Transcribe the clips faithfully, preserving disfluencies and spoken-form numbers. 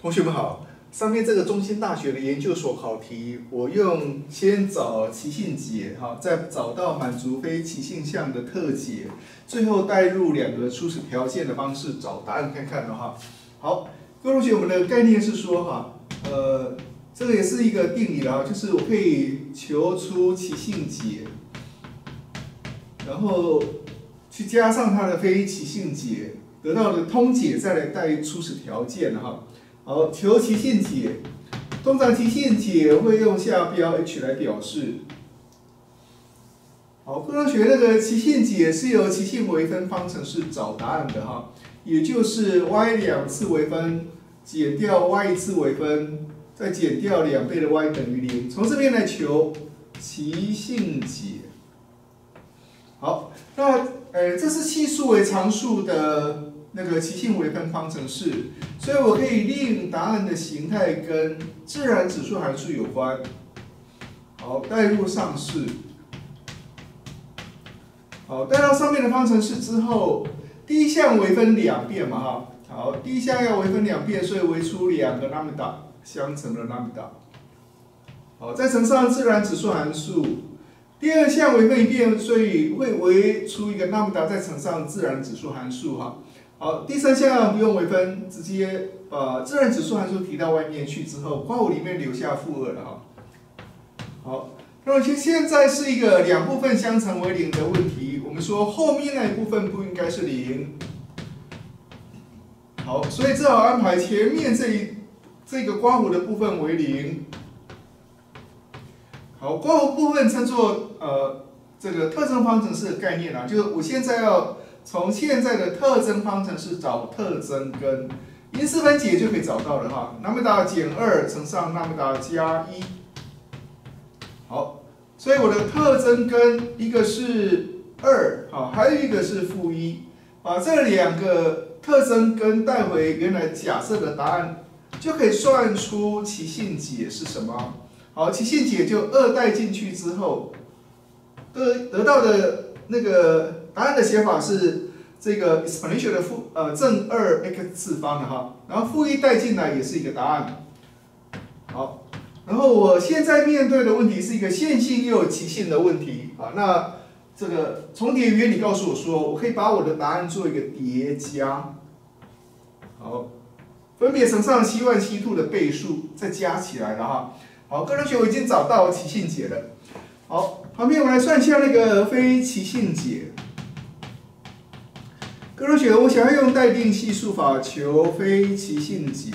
同学们好，上面这个中兴大学的研究所考题，我用先找奇性解，哈，再找到满足非奇性项的特解，最后代入两个初始条件的方式找答案看看的哈。好，各位同学，我们的概念是说哈，呃，这个也是一个定理啦，就是我可以求出奇性解，然后去加上它的非奇性解，得到的通解再来代初始条件哈。好，求奇性解，通常奇性解会用下标 H 来表示。好，各位同学，那个奇性解是由奇性微分方程式找答案的哈，也就是 y 两次微分减掉 y 一次微分，再减掉两倍的 y 等于零，从这边来求奇性解。好，那呃，这是系数为常数的那个奇性微分方程式，所以我可以令答案的形态跟自然指数函数有关。好，代入上式。好，代到上面的方程式之后，第一项微分两遍嘛哈。好，第一项要微分两遍，所以微出两个 lambda 相乘的 lambda。好，再乘上自然指数函数。第二项微分一遍，所以会微出一个 lambda 再乘上自然指数函数哈。好，第三项不用微分，直接把自然指数函数提到外面去之后，括弧里面留下负二了哈。好，那么现在是一个两部分相乘为零的问题，我们说后面那一部分不应该是零。好，所以只好安排前面这一这个括弧的部分为零。好，括弧部分称作呃这个特征方程式的概念啊，就是我现在要从现在的特征方程式找特征根，因式分解就可以找到了哈。lambda 减二乘上 lambda 加一。好，所以我的特征根一个是二，好，还有一个是负一，把这两个特征根带回原来假设的答案，就可以算出奇性解是什么。好，奇性解就二带进去之后，得得到的那个答案的写法是这个 exponential 的负呃正二 x 次方的哈，然后负一带进来也是一个答案。好，然后我现在面对的问题是一个线性又有奇性的问题啊，那这个重叠原理告诉我说，我可以把我的答案做一个叠加。好，分别乘上 c 一 c 二 的倍数，再加起来了哈。好，各位同学，我已经找到奇性解了。好，旁边我们来算一下那个非奇性解。各位同学，我想要用待定系数法求非奇性解。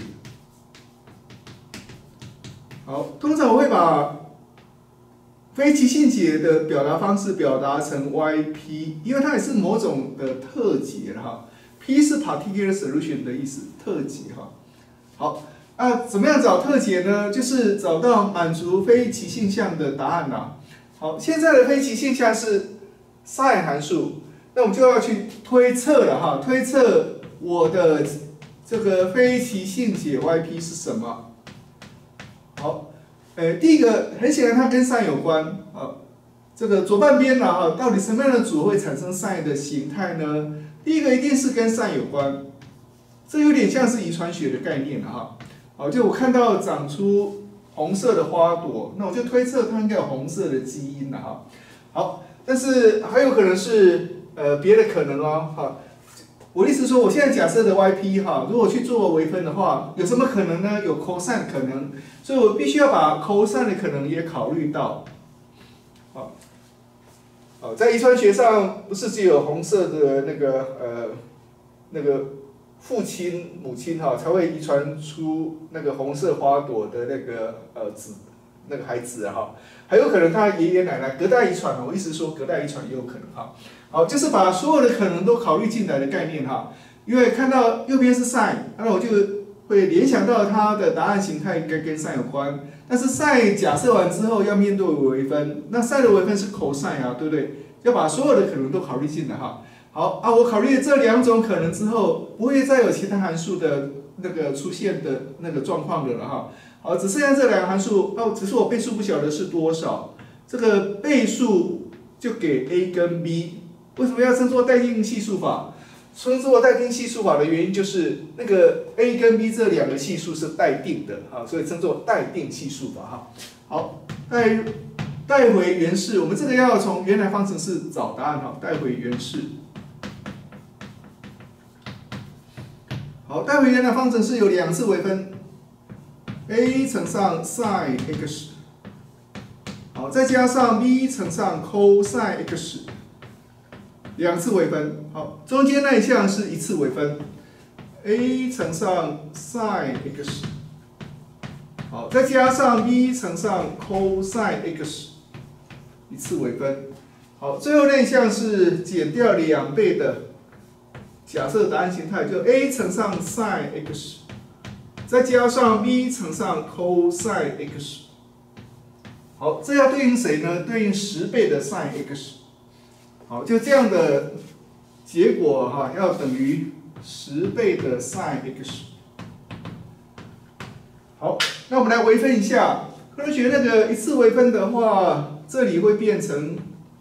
好，通常我会把非奇性解的表达方式表达成 Y P， 因为它也是某种的特解了哈。P 是 particular solution 的意思，特解哈。好。那怎么样找特解呢？就是找到满足非奇性项的答案啦。好，现在的非奇性项是 sin 函数，那我们就要去推测了哈，推测我的这个非奇性解 Y P 是什么？好，呃，第一个很显然它跟 sin 有关啊，这个左半边呢哈，到底什么样的组会产生 sin 的形态呢？第一个一定是跟 sin 有关，这有点像是遗传学的概念了哈。好，就我看到长出红色的花朵，那我就推测它应该有红色的基因了哈。好，但是还有可能是呃别的可能哦。好，我的意思说，我现在假设的 Y P 哈，如果去做微分的话，有什么可能呢？有 cosine 可能，所以我必须要把 cosine 的可能也考虑到。好，好，在遗传学上不是只有红色的那个呃那个。父亲、母亲哈才会遗传出那个红色花朵的那个呃子那个孩子哈，还有可能他爷爷奶奶隔代遗传我意思说隔代遗传也有可能哈。好，就是把所有的可能都考虑进来的概念哈。因为看到右边是 sin， 那我就会联想到它的答案形态应该跟 sin 有关。但是 sin 假设完之后要面对微分，那 sin 的微分是 cosine 啊，对不对？要把所有的可能都考虑进来哈。好啊，我考虑这两种可能之后，不会再有其他函数的那个出现的那个状况的了哈。好，只剩下这两个函数，哦，只是我倍数不晓得是多少，这个倍数就给 a 跟 b。为什么要称作待定系数法？ 称之为待定系数法的原因就是那个 a 跟 b 这两个系数是待定的，好，所以称作待定系数法哈。好，带带回原式，我们这个要从原来方程式找答案哈，带回原式。好，带回原来方程式有两次微分 ，a 乘上 sin x， 好，再加上 b 乘上 cos x。 两次微分，好，中间那一项是一次微分 ，a 乘上 sin x， 好，再加上 b 乘上 cos x， 一次微分，好，最后那一项是减掉两倍的假设答案形态，就 a 乘上 sin x， 再加上 b 乘上 cos x， 好，这要对应谁呢？对应十倍的 sin x。 好，就这样的结果哈，要等于十倍的 sin x。好，那我们来微分一下。科学那个一次微分的话，这里会变成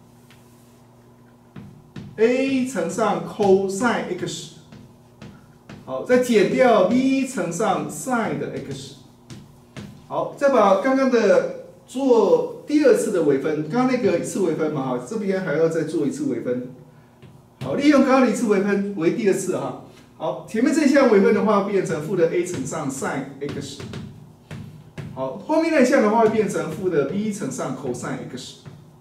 a 乘上 cos x， 好，再减掉 b 乘上 sin 的 x。好，再把刚刚的做第二次的微分，刚刚那个一次微分嘛，哈，这边还要再做一次微分。好，利用刚刚的一次微分为第二次哈。好，前面这项微分的话变成负的 a 乘上 sin x。好，后面那项的话会变成负的 b 乘上 cos x。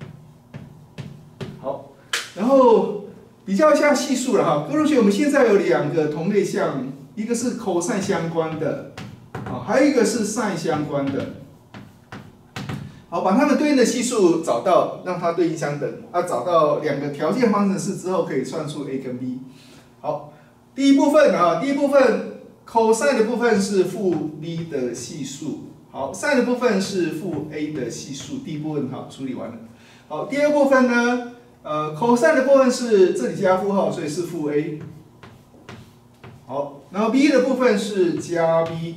好，然后比较一下系数了哈。各位同学，我们现在有两个同类项，一个是 cos 相关的，啊，还有一个是 sin 相关的。 好，把它们对应的系数找到，让它对应相等。啊，找到两个条件方程式之后，可以算出 a 跟 b。好，第一部分啊，第一部分 cos 的部分是负 b 的系数，好 sin 的部分是负 a 的系数。第一部分好处理完了。好，第二部分呢，呃 cos 的部分是这里加负号，所以是负 a。好，然后 b 的部分是加 b。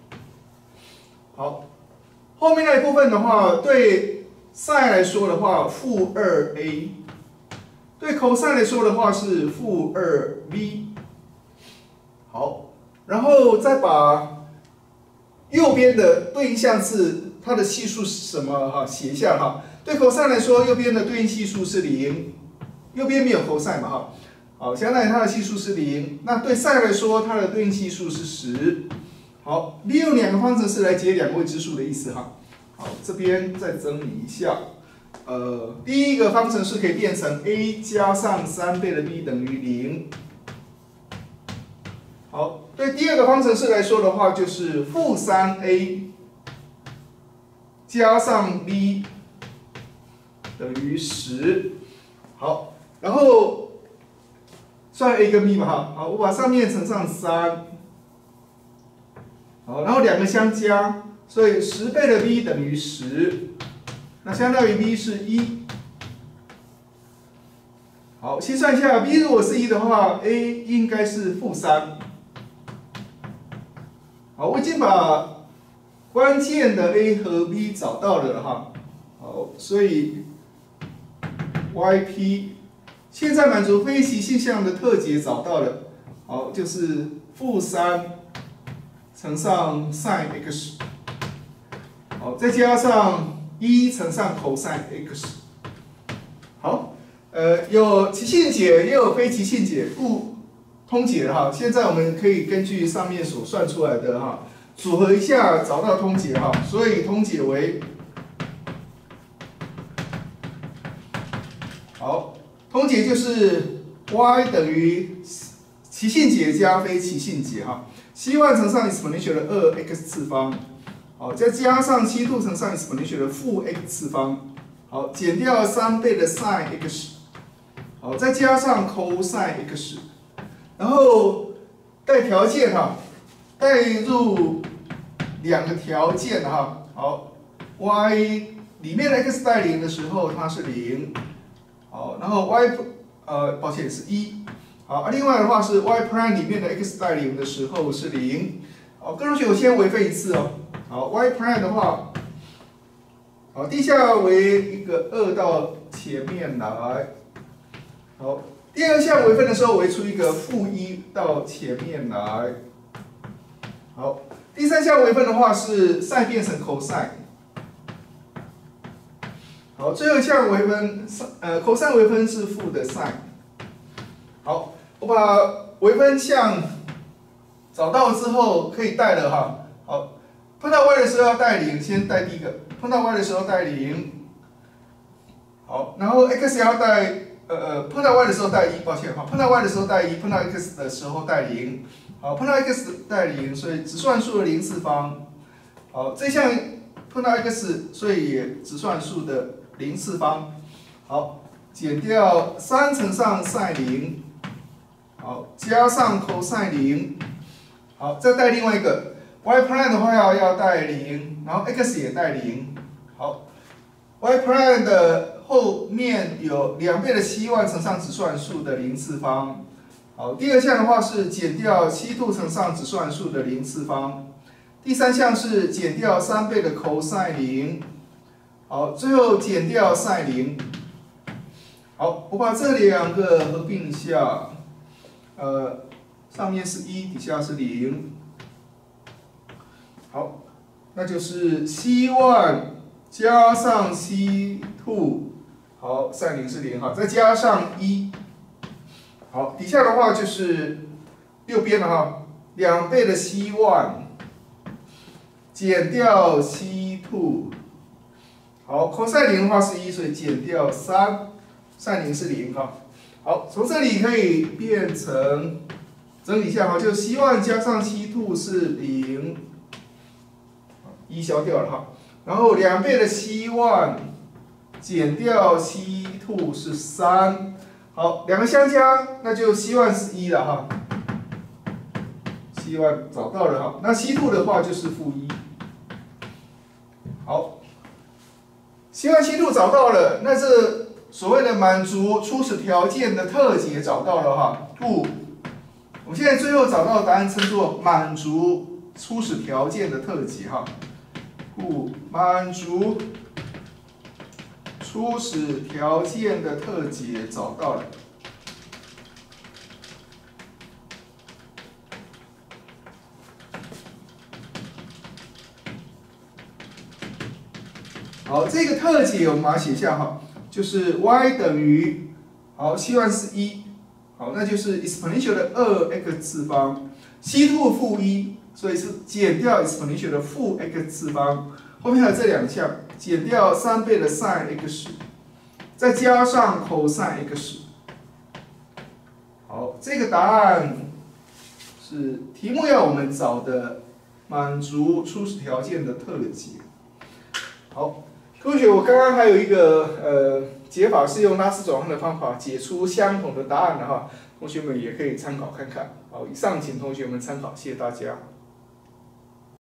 好。 后面那一部分的话，对 sin 来说的话，负 二 a； 对 cos 来说的话是负 二 b。好，然后再把右边的对应项是它的系数是什么哈，写一下哈。对 cos 来说，右边的对应系数是零，右边没有 cos 嘛哈。好，相当于它的系数是零。那对 sin 来说，它的对应系数是十。 好，利用两个方程式来解两个未知数的意思哈。好，这边再整理一下。呃，第一个方程式可以变成 a 加上三倍的 b 等于零。好，对第二个方程式来说的话，就是负三 a 加上 b 等于十。好，然后算 a 跟 b 嘛哈。好，我把上面乘上三。 好，然后两个相加，所以十倍的 b 等于十，那相当于 b 是一。好，心算一下 ，b 如果是一的话 ，a 应该是负三。好，我已经把关键的 a 和 b 找到了哈。好，所以 yp 现在满足非奇现象的特解找到了，好，就是负三。 乘上 sin x， 好，再加上一乘上 cos x， 好，呃，有奇性解，也有非奇性解，不通解了哈。现在我们可以根据上面所算出来的哈，组合一下找到通解哈。所以通解为，好，通解就是 y 等于奇性解加非奇性解哈。 七万乘上 exponential 的二 x 次方，好，再加上七度乘上 exponential 的负 x 次方，好，减掉三倍的 sin x， 好，再加上 cos x， 然后带条件哈，带入两个条件哈，好 ，y 里面的 x 带零的时候它是零，好，然后 y 呃，抱歉是一。 好，啊，另外的话是 y prime 里面的 x 带零的时候是零。好，各位同学，我先微分一次哦。好 ，y prime 的话，好，地下为一个二到前面来。好， 第二项微分的时候，微出一个负一到前面来。好，第三项微分的话是 sin 变成 cos。好，最后一项微分，呃 cos 微分是负的 sin。好，我把微分项找到之后可以带了哈。好，碰到 y 的时候要带零，先带第一个。碰到 y 的时候带零。好，然后 x 要带。呃呃，碰到 y 的时候带一，抱歉哈，碰到 y 的时候带一，碰到 x 的时候带零，好，碰到 x 带零，所以只算数的零次方，好，这项碰到 x， 所以也只算数的零次方，好，减掉三乘上 sin 零，好，加上 cos 零，好，再带另外一个 y prime 的话要要带零，然后 x 也带零，好 ，y prime 的。后面有两倍的七万乘上只算数的零次方，好，第二项的话是减掉七度乘上只算数的零次方，第三项是减掉三倍的 cos 零，好，最后减掉 sin 零，好，我把这两个合并一下，呃，上面是一，底下是零，好，那就是七万加上七度。好 ，sin 零是零哈，再加上一，好，底下的话就是右边了哈，两倍的七万减掉七 two， 好 ，cos 零的话是一，所以减掉三 ，sin 零是零哈，好，从这里可以变成整理一下哈，就七万加上七 two 是零，一消掉了哈，然后两倍的七万。减掉七 two 是三，好，两个相加，那就七万是一了哈。七万找到了哈，那七 two 的话就是负一。好，七万七 two 找到了，那这所谓的满足初始条件的特解找到了哈。故我们现在最后找到的答案称作满足初始条件的特解哈。故满足。初始条件的特解找到了。好，这个特解我们把它写下哈，就是 y 等于，好，七万是一，好，那就是 exponential 的二 x 次方，七 two 负一，所以是减掉 exponential 的负 x 次方，后面还有这两项。减掉三倍的 sin x， 再加上 cos x。好，这个答案是题目要我们找的满足初始条件的特解。好，同学，我刚刚还有一个呃解法是用拉丝转换的方法解出相同的答案的哈，同学们也可以参考看看。好，以上请同学们参考，谢谢大家。